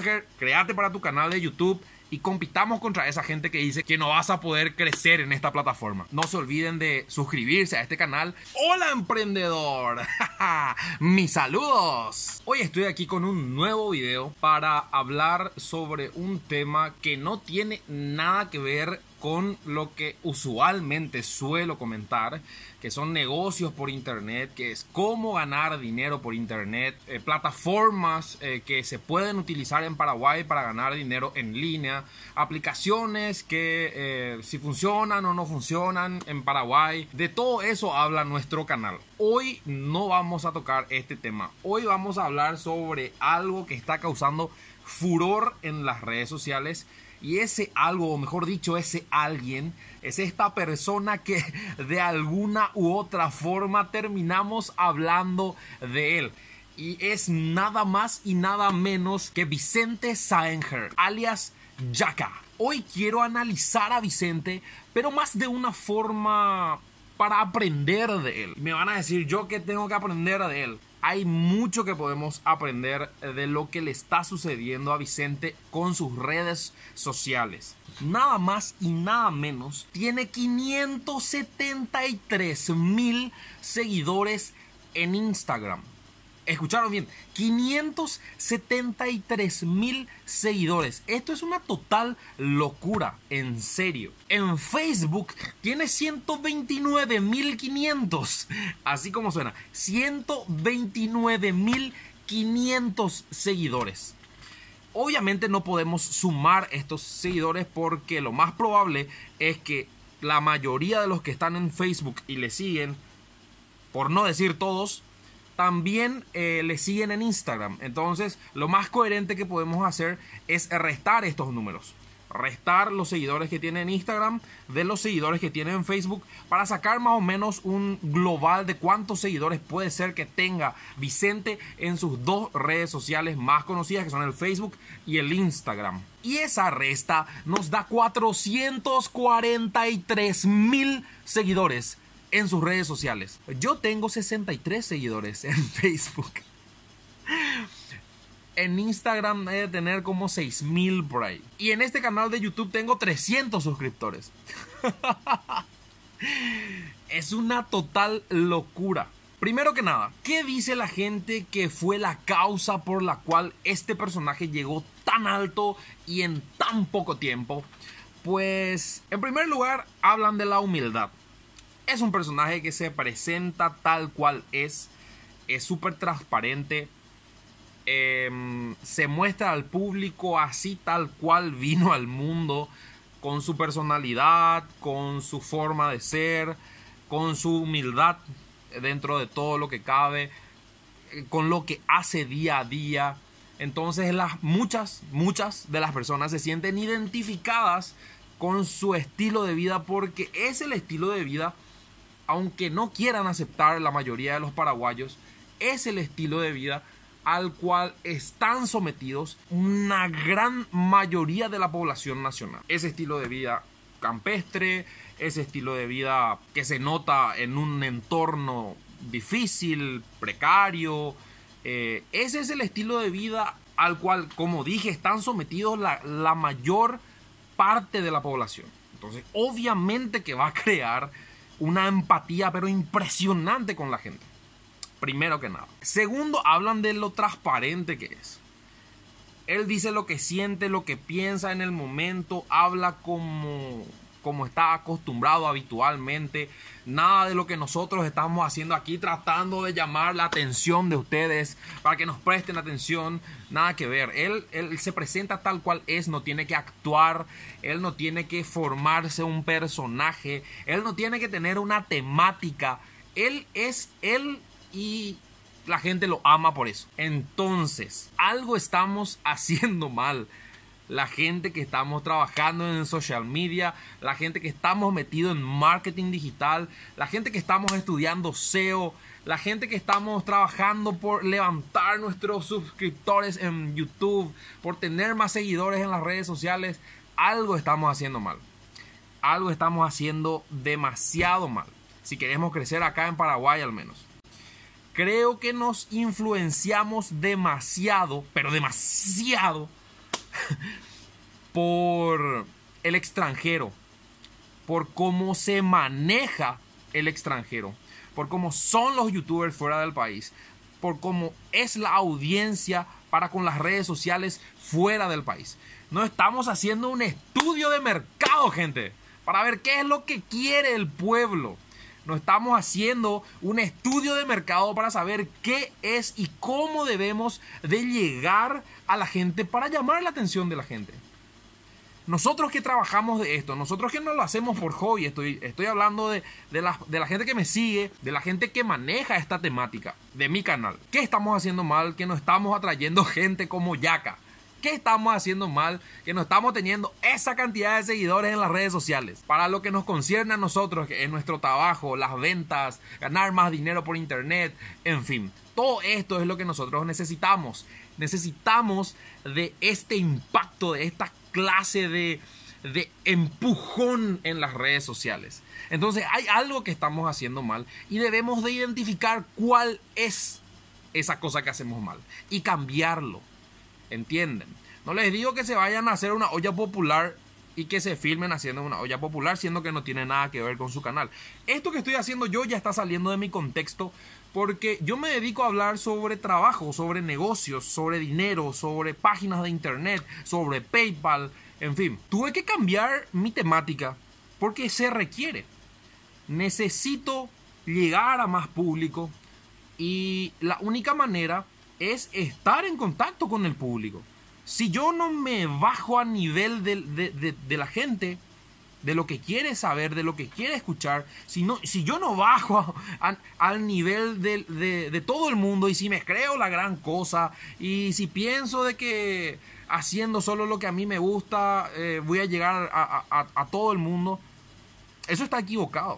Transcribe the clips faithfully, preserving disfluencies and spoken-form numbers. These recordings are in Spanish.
TikToker, créate para tu canal de YouTube y compitamos contra esa gente que dice que no vas a poder crecer en esta plataforma. No se olviden de suscribirse a este canal. ¡Hola, emprendedor! ¡Mis saludos! Hoy estoy aquí con un nuevo video para hablar sobre un tema que no tiene nada que ver con lo que usualmente suelo comentar, que son negocios por internet, que es cómo ganar dinero por internet, eh, plataformas eh, que se pueden utilizar en Paraguay para ganar dinero en línea, aplicaciones que eh, si funcionan o no funcionan en Paraguay. De todo eso habla nuestro canal. Hoy no vamos a tocar este tema. Hoy vamos a hablar sobre algo que está causando furor en las redes sociales. Y ese algo, o mejor dicho, ese alguien, es esta persona que de alguna u otra forma terminamos hablando de él. Y es nada más y nada menos que Vicente Saenger, alias Yaka. Hoy quiero analizar a Vicente, pero más de una forma para aprender de él. Me van a decir, ¿yo qué tengo que aprender de él? Hay mucho que podemos aprender de lo que le está sucediendo a Vicente con sus redes sociales. Nada más y nada menos, tiene quinientos setenta y tres mil seguidores en Instagram. Escucharon bien, quinientos setenta y tres mil seguidores. Esto es una total locura, en serio. En Facebook tiene ciento veintinueve mil quinientos. Así como suena, ciento veintinueve mil quinientos seguidores. Obviamente no podemos sumar estos seguidores porque lo más probable es que la mayoría de los que están en Facebook y le siguen, por no decir todos, también eh, le siguen en Instagram. Entonces lo más coherente que podemos hacer es restar estos números. Restar los seguidores que tiene en Instagram de los seguidores que tiene en Facebook para sacar más o menos un global de cuántos seguidores puede ser que tenga Vicente en sus dos redes sociales más conocidas, que son el Facebook y el Instagram. Y esa resta nos da cuatrocientos cuarenta y tres mil seguidores en sus redes sociales. Yo tengo sesenta y tres seguidores en Facebook. En Instagram he de tener como seis mil por ahí. Y en este canal de YouTube tengo trescientos suscriptores. Es una total locura. Primero que nada, ¿qué dice la gente que fue la causa por la cual este personaje llegó tan alto y en tan poco tiempo? Pues, en primer lugar, hablan de la humildad. Es un personaje que se presenta tal cual es. Es súper transparente. Eh, se muestra al público así tal cual vino al mundo. Con su personalidad, con su forma de ser, con su humildad dentro de todo lo que cabe, con lo que hace día a día. Entonces las, muchas, muchas de las personas se sienten identificadas con su estilo de vida porque es el estilo de vida, aunque no quieran aceptar la mayoría de los paraguayos, es el estilo de vida al cual están sometidos una gran mayoría de la población nacional. Ese estilo de vida campestre, ese estilo de vida que se nota en un entorno difícil, precario, eh, ese es el estilo de vida al cual, como dije, están sometidos la, la mayor parte de la población. Entonces, obviamente que va a crear una empatía pero impresionante con la gente. Primero que nada. Segundo, hablan de lo transparente que es. Él dice lo que siente, lo que piensa en el momento. Habla como, como está acostumbrado habitualmente. Nada de lo que nosotros estamos haciendo aquí tratando de llamar la atención de ustedes para que nos presten atención. Nada que ver. Él, él se presenta tal cual es. No tiene que actuar. Él no tiene que formarse un personaje. Él no tiene que tener una temática. Él es él y la gente lo ama por eso. Entonces, algo estamos haciendo mal. La gente que estamos trabajando en social media, la gente que estamos metidos en marketing digital, la gente que estamos estudiando S E O, la gente que estamos trabajando por levantar nuestros suscriptores en YouTube, por tener más seguidores en las redes sociales, algo estamos haciendo mal. Algo estamos haciendo demasiado mal. Si queremos crecer acá en Paraguay al menos. Creo que nos influenciamos demasiado, pero demasiado, por el extranjero, por cómo se maneja el extranjero, por cómo son los youtubers fuera del país, por cómo es la audiencia para con las redes sociales fuera del país. No estamos haciendo un estudio de mercado, gente, para ver qué es lo que quiere el pueblo. No estamos haciendo un estudio de mercado para saber qué es y cómo debemos de llegar a la gente para llamar la atención de la gente. Nosotros que trabajamos de esto, nosotros que no lo hacemos por hobby, estoy, estoy hablando de, de, la, de la gente que me sigue, de la gente que maneja esta temática de mi canal. ¿Qué estamos haciendo mal? Que no estamos atrayendo gente como Yaka. ¿Qué estamos haciendo mal? Que no estamos teniendo esa cantidad de seguidores en las redes sociales. Para lo que nos concierne a nosotros, que es nuestro trabajo, las ventas, ganar más dinero por internet, en fin. Todo esto es lo que nosotros necesitamos. Necesitamos de este impacto, de esta clase de, de empujón en las redes sociales. Entonces hay algo que estamos haciendo mal y debemos de identificar cuál es esa cosa que hacemos mal y cambiarlo. ¿Entienden? No les digo que se vayan a hacer una olla popular y que se filmen haciendo una olla popular, siendo que no tiene nada que ver con su canal. Esto que estoy haciendo yo ya está saliendo de mi contexto, porque yo me dedico a hablar sobre trabajo, sobre negocios, sobre dinero, sobre páginas de internet, sobre PayPal, en fin. Tuve que cambiar mi temática porque se requiere. Necesito llegar a más público y la única manera es estar en contacto con el público. Si yo no me bajo a nivel de, de, de, de la gente, de lo que quiere saber, de lo que quiere escuchar, si, no, si yo no bajo a, a, al nivel de, de, de todo el mundo, y si me creo la gran cosa, y si pienso de que haciendo solo lo que a mí me gusta eh, voy a llegar a, a, a todo el mundo, eso está equivocado.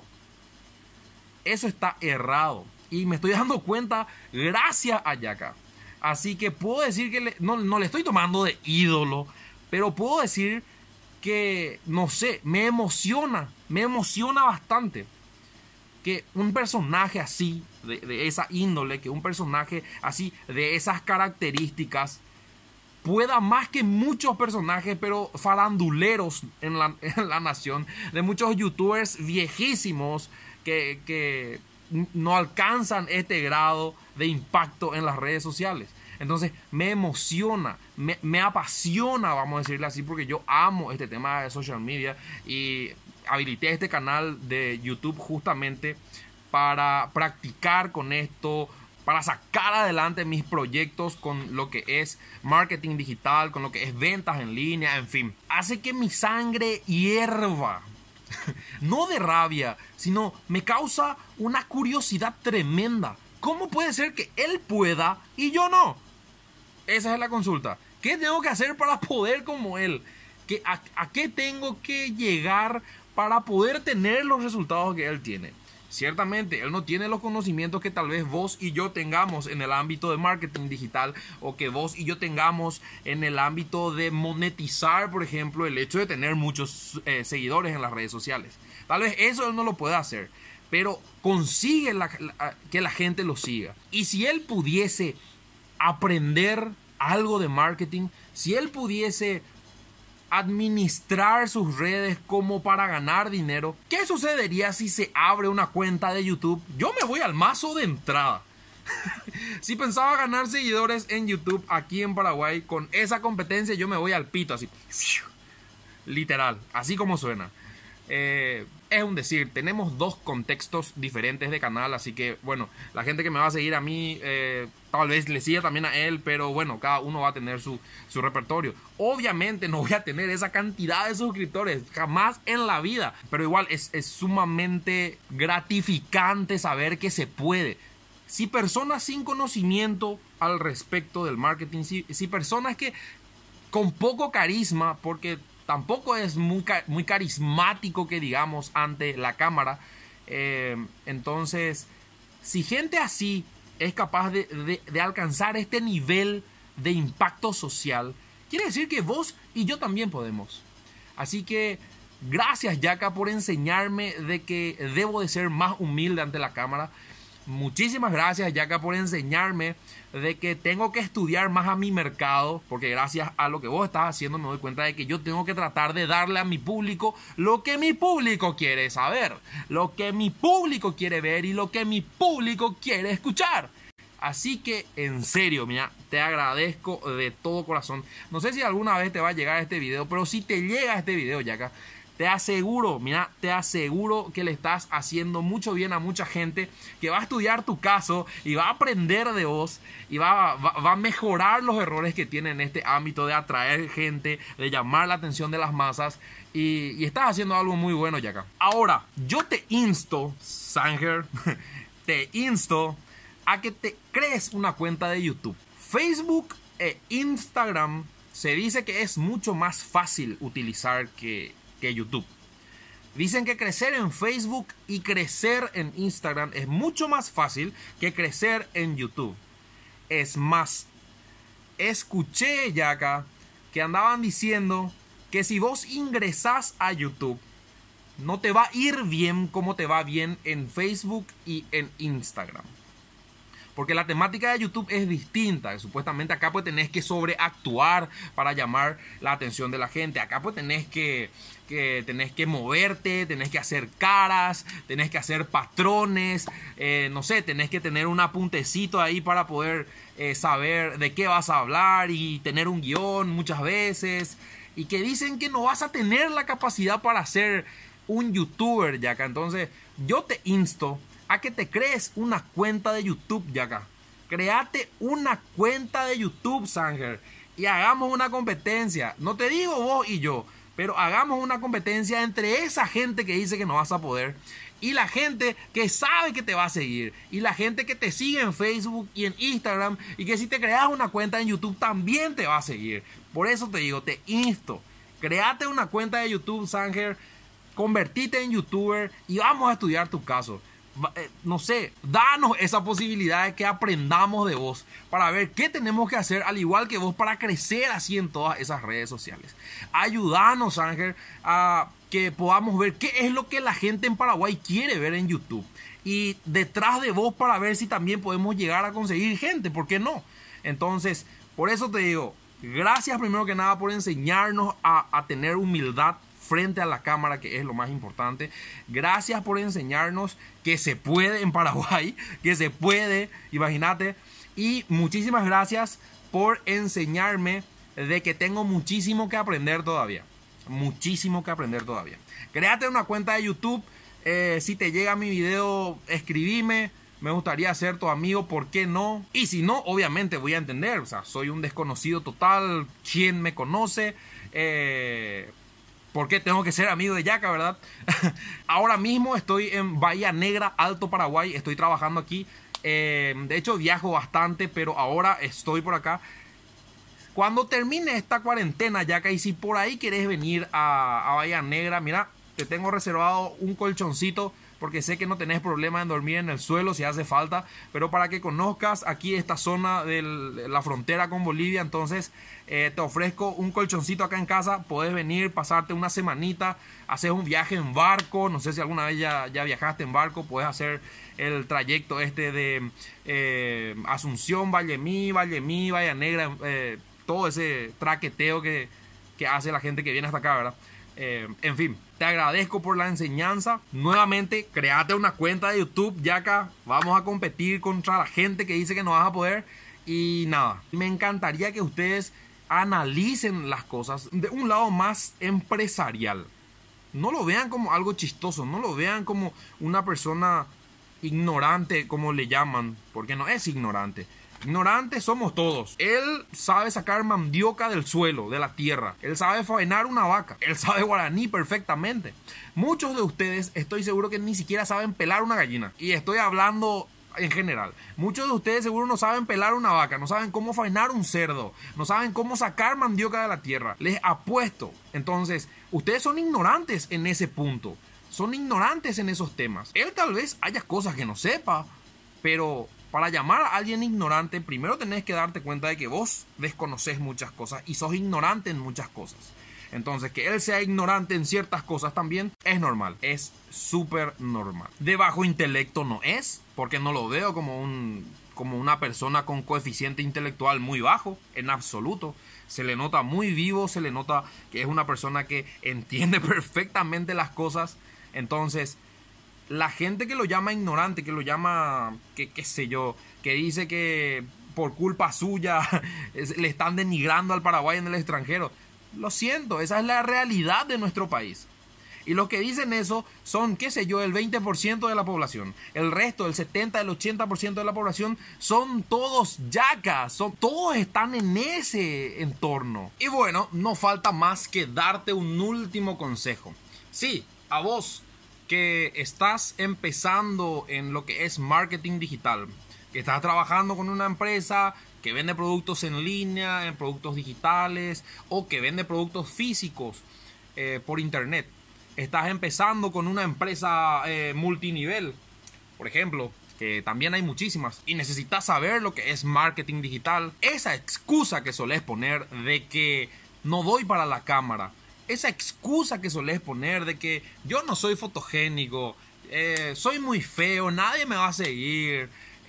Eso está errado. Y me estoy dando cuenta gracias a Yaka. Así que puedo decir que le, no, no le estoy tomando de ídolo, pero puedo decir que, no sé, me emociona, me emociona bastante que un personaje así, de, de esa índole, que un personaje así, de esas características, pueda más que muchos personajes, pero faranduleros en la, en la nación, de muchos youtubers viejísimos que... que no alcanzan este grado de impacto en las redes sociales. Entonces me emociona, me, me apasiona, vamos a decirle así, porque yo amo este tema de social media y habilité este canal de YouTube justamente para practicar con esto, para sacar adelante mis proyectos con lo que es marketing digital, con lo que es ventas en línea, en fin. Hace que mi sangre hierva. No de rabia, sino me causa una curiosidad tremenda. ¿Cómo puede ser que él pueda y yo no? Esa es la consulta. ¿Qué tengo que hacer para poder como él? ¿Qué, a, ¿A qué tengo que llegar para poder tener los resultados que él tiene? Ciertamente, él no tiene los conocimientos que tal vez vos y yo tengamos en el ámbito de marketing digital, o que vos y yo tengamos en el ámbito de monetizar, por ejemplo, el hecho de tener muchos eh, seguidores en las redes sociales. Tal vez eso él no lo pueda hacer, pero consigue la, la, que la gente lo siga. Y si él pudiese aprender algo de marketing, si él pudiese administrar sus redes como para ganar dinero, ¿qué sucedería si se abre una cuenta de YouTube? Yo me voy al mazo de entrada. Si pensaba ganar seguidores en YouTube aquí en Paraguay con esa competencia, yo me voy al pito así. Literal, así como suena. Eh, es un decir, tenemos dos contextos diferentes de canal, así que bueno, la gente que me va a seguir a mí eh, tal vez le siga también a él, pero bueno, cada uno va a tener su, su repertorio. Obviamente no voy a tener esa cantidad de suscriptores, jamás en la vida, pero igual es, es sumamente gratificante saber que se puede. Si personas sin conocimiento al respecto del marketing, si, si personas que con poco carisma, porque tampoco es muy, muy carismático que digamos ante la cámara, eh, entonces si gente así es capaz de, de, de alcanzar este nivel de impacto social, quiere decir que vos y yo también podemos. Así que gracias Yaka por enseñarme de que debo de ser más humilde ante la cámara, Muchísimas gracias, Yaka, por enseñarme de que tengo que estudiar más a mi mercado, porque gracias a lo que vos estás haciendo me doy cuenta de que yo tengo que tratar de darle a mi público lo que mi público quiere saber, lo que mi público quiere ver y lo que mi público quiere escuchar. Así que, en serio, mira, te agradezco de todo corazón. No sé si alguna vez te va a llegar este video, pero si te llega este video, Yaka, te aseguro, mira, te aseguro que le estás haciendo mucho bien a mucha gente que va a estudiar tu caso y va a aprender de vos y va, va, va a mejorar los errores que tiene en este ámbito de atraer gente, de llamar la atención de las masas y, y estás haciendo algo muy bueno, Yaka. Ahora, yo te insto, Sanger, te insto a que te crees una cuenta de YouTube. Facebook e Instagram se dice que es mucho más fácil utilizar que, que YouTube. Dicen que crecer en Facebook y crecer en Instagram es mucho más fácil que crecer en YouTube. Es más, escuché, Yaka, que andaban diciendo que si vos ingresás a YouTube, no te va a ir bien como te va bien en Facebook y en Instagram. Porque la temática de YouTube es distinta. Supuestamente acá pues tenés que sobreactuar para llamar la atención de la gente. Acá pues tenés que, que, tenés que moverte, tenés que hacer caras, tenés que hacer patrones. Eh, no sé, tenés que tener un apuntecito ahí para poder eh, saber de qué vas a hablar y tener un guión muchas veces. Y que dicen que no vas a tener la capacidad para ser un youtuber, Yaka. Entonces yo te insto a que te crees una cuenta de YouTube, Yaka. Créate una cuenta de YouTube, Sanger, y hagamos una competencia. No te digo vos y yo, pero hagamos una competencia entre esa gente que dice que no vas a poder y la gente que sabe que te va a seguir y la gente que te sigue en Facebook y en Instagram y que si te creas una cuenta en YouTube también te va a seguir. Por eso te digo, te insto, créate una cuenta de YouTube, Sanger, convertite en youtuber y vamos a estudiar tu caso. No sé, danos esa posibilidad de que aprendamos de vos para ver qué tenemos que hacer al igual que vos para crecer así en todas esas redes sociales. Ayúdanos, Ángel, a que podamos ver qué es lo que la gente en Paraguay quiere ver en YouTube y detrás de vos para ver si también podemos llegar a conseguir gente, ¿por qué no? Entonces, por eso te digo, gracias primero que nada por enseñarnos a, a tener humildad frente a la cámara, que es lo más importante. Gracias por enseñarnos que se puede en Paraguay, que se puede, imagínate. Y muchísimas gracias por enseñarme de que tengo muchísimo que aprender todavía. Muchísimo que aprender todavía. Créate una cuenta de YouTube. Eh, si te llega mi video, escribime. Me gustaría ser tu amigo, ¿por qué no? Y si no, obviamente voy a entender. O sea, soy un desconocido total. ¿Quién me conoce? Eh... ¿Por qué tengo que ser amigo de Yaka, verdad? Ahora mismo estoy en Bahía Negra, Alto Paraguay. Estoy trabajando aquí. Eh, de hecho, viajo bastante, pero ahora estoy por acá. Cuando termine esta cuarentena, Yaka, y si por ahí querés venir a, a Bahía Negra, mira, te tengo reservado un colchoncito, porque sé que no tenés problema en dormir en el suelo si hace falta, pero para que conozcas aquí esta zona de la frontera con Bolivia, entonces eh, te ofrezco un colchoncito acá en casa, podés venir, pasarte una semanita, hacer un viaje en barco, no sé si alguna vez ya, ya viajaste en barco, puedes hacer el trayecto este de eh, Asunción, Vallemí, Vallemí, Bahía Negra, eh, todo ese traqueteo que, que hace la gente que viene hasta acá, ¿verdad? Eh, en fin, te agradezco por la enseñanza. Nuevamente, créate una cuenta de YouTube, Yaka. Vamos a competir contra la gente que dice que no vas a poder. Y nada, me encantaría que ustedes analicen las cosas de un lado más empresarial. No lo vean como algo chistoso, no lo vean como una persona ignorante, como le llaman, porque no es ignorante. Ignorantes somos todos. Él sabe sacar mandioca del suelo, de la tierra. Él sabe faenar una vaca. Él sabe guaraní perfectamente. Muchos de ustedes estoy seguro que ni siquiera saben pelar una gallina. Y estoy hablando en general. Muchos de ustedes seguro no saben pelar una vaca. No saben cómo faenar un cerdo. No saben cómo sacar mandioca de la tierra. Les apuesto. Entonces, ustedes son ignorantes en ese punto. Son ignorantes en esos temas. Él tal vez haya cosas que no sepa, pero para llamar a alguien ignorante, primero tenés que darte cuenta de que vos desconoces muchas cosas y sos ignorante en muchas cosas. Entonces, que él sea ignorante en ciertas cosas también es normal, es súper normal. De bajo intelecto no es, porque no lo veo como un, como una persona con coeficiente intelectual muy bajo, en absoluto. Se le nota muy vivo, se le nota que es una persona que entiende perfectamente las cosas. Entonces, la gente que lo llama ignorante, que lo llama, que qué sé yo, que dice que por culpa suya le están denigrando al Paraguay en el extranjero. Lo siento, esa es la realidad de nuestro país. Y los que dicen eso son, qué sé yo, el veinte por ciento de la población. El resto, el setenta, el ochenta por ciento de la población son todos yacas. Son, todos están en ese entorno. Y bueno, no falta más que darte un último consejo. Sí, a vos que estás empezando en lo que es marketing digital, que estás trabajando con una empresa que vende productos en línea, en productos digitales, o que vende productos físicos eh, por internet. Estás empezando con una empresa eh, multinivel, por ejemplo, que también hay muchísimas, y necesitas saber lo que es marketing digital. Esa excusa que solés poner de que no doy para la cámara, esa excusa que solés poner de que yo no soy fotogénico, eh, soy muy feo, nadie me va a seguir,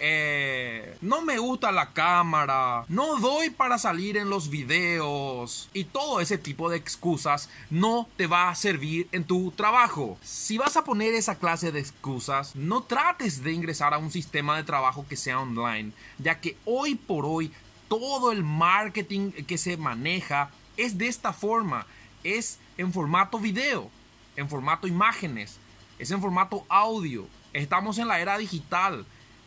Eh, no me gusta la cámara, no doy para salir en los videos, y todo ese tipo de excusas no te va a servir en tu trabajo. Si vas a poner esa clase de excusas, no trates de ingresar a un sistema de trabajo que sea online, ya que hoy por hoy todo el marketing que se maneja es de esta forma, es en formato video, en formato imágenes, es en formato audio. Estamos en la era digital.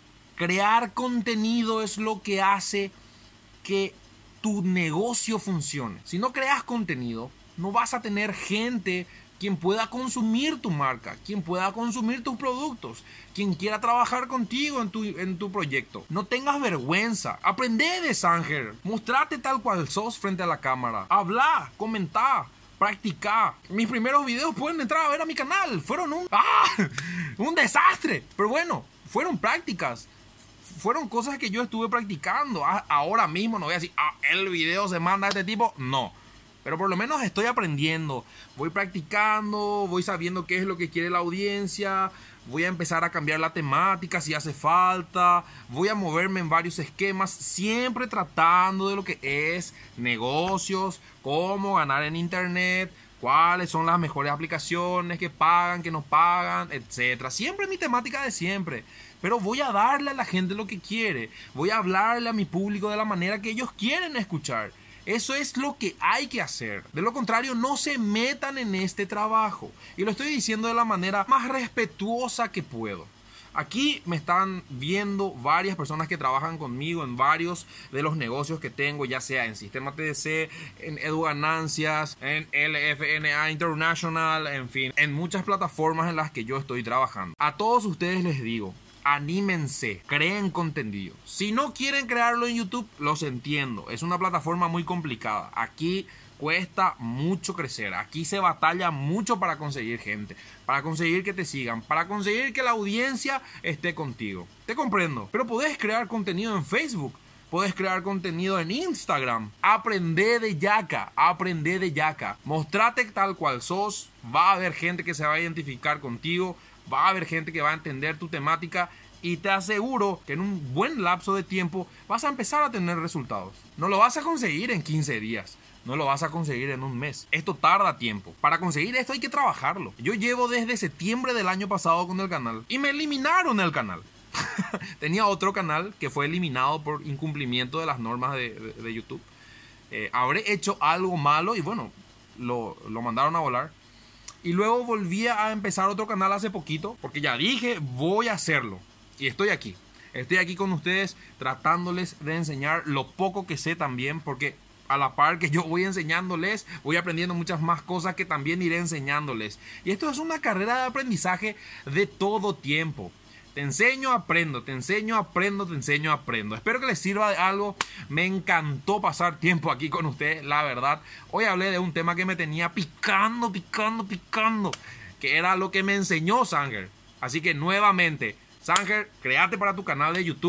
Crear contenido es lo que hace que tu negocio funcione. Si no creas contenido, no vas a tener gente quien pueda consumir tu marca, quien pueda consumir tus productos, quien quiera trabajar contigo en tu, en tu proyecto. No tengas vergüenza. Aprende de Sanger. Mostrate tal cual sos frente a la cámara. Habla, comenta, practica. Mis primeros videos pueden entrar a ver a mi canal. Fueron un, ¡ah! un desastre. Pero bueno, fueron prácticas. Fueron cosas que yo estuve practicando. Ahora mismo no voy a decir, ah, el video se manda a este tipo. No. Pero por lo menos estoy aprendiendo. Voy practicando, voy sabiendo qué es lo que quiere la audiencia. Voy a empezar a cambiar la temática si hace falta. Voy a moverme en varios esquemas. Siempre tratando de lo que es negocios, cómo ganar en internet, cuáles son las mejores aplicaciones que pagan, que no pagan, etcétera. Siempre mi temática de siempre. Pero voy a darle a la gente lo que quiere. Voy a hablarle a mi público de la manera que ellos quieren escuchar. Eso es lo que hay que hacer. De lo contrario, no se metan en este trabajo. Y lo estoy diciendo de la manera más respetuosa que puedo. Aquí me están viendo varias personas que trabajan conmigo en varios de los negocios que tengo, ya sea en Sistema T D C, en EduGanancias, en L F N A International, en fin, en muchas plataformas en las que yo estoy trabajando. A todos ustedes les digo, anímense, creen contenido. Si no quieren crearlo en YouTube, los entiendo. Es una plataforma muy complicada. Aquí cuesta mucho crecer. Aquí se batalla mucho para conseguir gente, para conseguir que te sigan, para conseguir que la audiencia esté contigo. Te comprendo, pero podés crear contenido en Facebook. Podés crear contenido en Instagram. Aprende de yaca, aprende de yaca. Mostrate tal cual sos. Va a haber gente que se va a identificar contigo. Va a haber gente que va a entender tu temática. Y te aseguro que en un buen lapso de tiempo vas a empezar a tener resultados. No lo vas a conseguir en quince días. No lo vas a conseguir en un mes. Esto tarda tiempo. Para conseguir esto hay que trabajarlo. Yo llevo desde septiembre del año pasado con el canal. Y me eliminaron el canal. Tenía otro canal que fue eliminado por incumplimiento de las normas de, de, de YouTube. Eh, habré hecho algo malo y bueno, lo, lo mandaron a volar. Y luego volví a empezar otro canal hace poquito, porque ya dije, voy a hacerlo. Y estoy aquí. Estoy aquí con ustedes tratándoles de enseñar lo poco que sé también, porque a la par que yo voy enseñándoles, voy aprendiendo muchas más cosas que también iré enseñándoles. Y esto es una carrera de aprendizaje de todo tiempo. Te enseño, aprendo, te enseño, aprendo, te enseño, aprendo. Espero que les sirva de algo. Me encantó pasar tiempo aquí con ustedes, la verdad. Hoy hablé de un tema que me tenía picando, picando, picando, que era lo que me enseñó Sanger. Así que nuevamente, Sanger, créate para tu canal de YouTube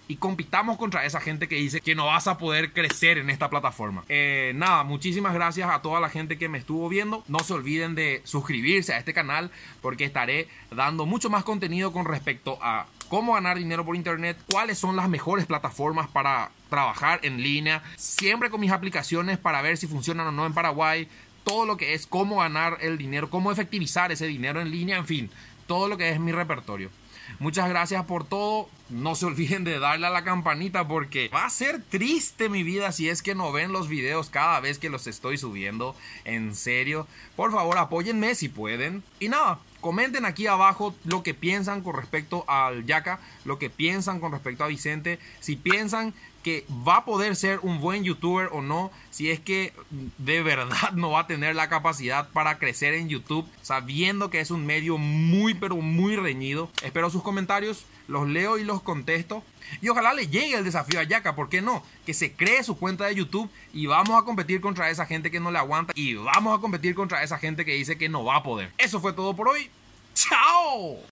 y compitamos contra esa gente que dice que no vas a poder crecer en esta plataforma. Eh, nada, muchísimas gracias a toda la gente que me estuvo viendo. No se olviden de suscribirse a este canal porque estaré dando mucho más contenido con respecto a cómo ganar dinero por internet, cuáles son las mejores plataformas para trabajar en línea, siempre con mis aplicaciones para ver si funcionan o no en Paraguay, todo lo que es cómo ganar el dinero, cómo efectivizar ese dinero en línea, en fin, todo lo que es mi repertorio. Muchas gracias por todo. No se olviden de darle a la campanita porque va a ser triste mi vida si es que no ven los videos cada vez que los estoy subiendo. En serio, por favor apóyenme si pueden. Y nada, comenten aquí abajo lo que piensan con respecto al Yaka, lo que piensan con respecto a Vicente, si piensan que va a poder ser un buen youtuber o no, si es que de verdad no va a tener la capacidad para crecer en YouTube, sabiendo que es un medio muy pero muy reñido. Espero sus comentarios, los leo y los contesto. Y ojalá le llegue el desafío a Yaka, ¿por qué no? Que se cree su cuenta de YouTube y vamos a competir contra esa gente que no le aguanta y vamos a competir contra esa gente que dice que no va a poder. Eso fue todo por hoy. ¡Chao!